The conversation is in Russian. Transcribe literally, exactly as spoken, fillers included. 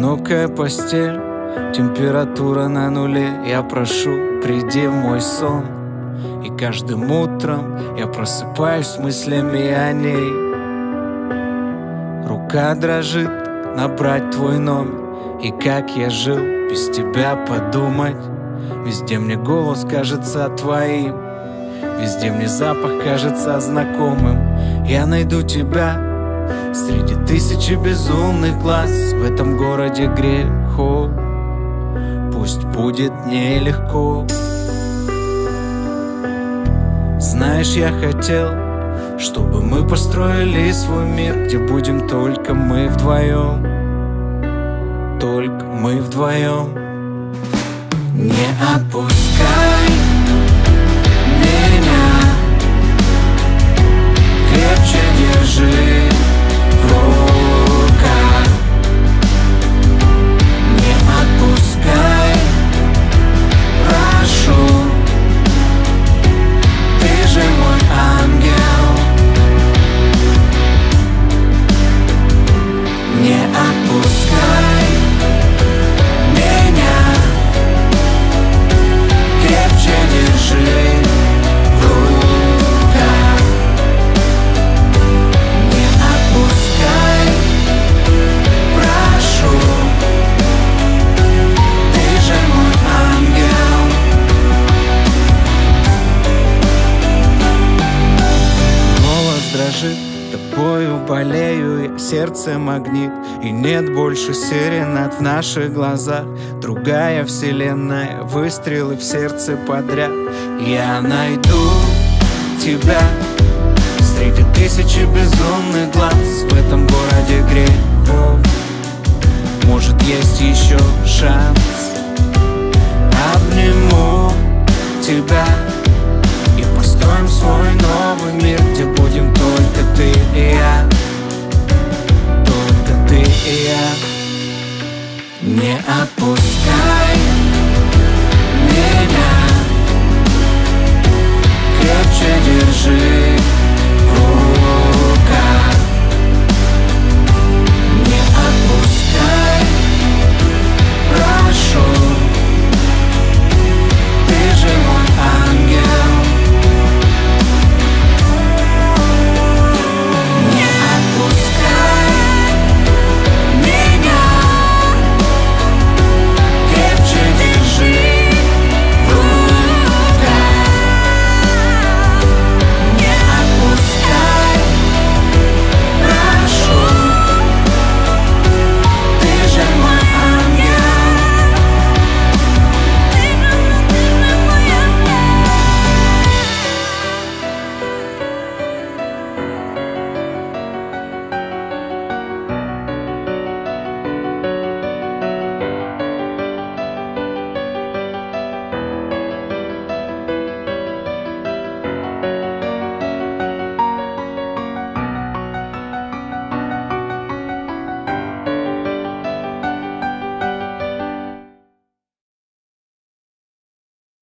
Одинокая постель, температура на нуле. Я прошу, приди в мой сон. И каждым утром я просыпаюсь с мыслями о ней. Рука дрожит набрать твой номер. И как я жил без тебя подумать. Везде мне голос кажется твоим, везде мне запах кажется знакомым. Я найду тебя среди тысячи безумных глаз в этом городе грехов. Пусть будет нелегко. Знаешь, я хотел, чтобы мы построили свой мир, где будем только мы вдвоем. Только мы вдвоем. Не отпускай меня, крепче держи в руках. Не отпускай, прошу, ты же мой ангел. Не отпускай меня, крепче держи в руках. Не отпускай, прошу, ты же мой ангел. Голос дрожит, тобою болею я, сердце магнит. И нет больше сиренат в наших глазах. Другая вселенная, выстрелы в сердце подряд. Я найду тебя среди тысячи безумных глаз в этом городе грехов. Может, есть еще шанс. Обниму тебя и построим свой новый мир, где будем только ты и я. Только ты и я. Не отпускай меня, крепче держи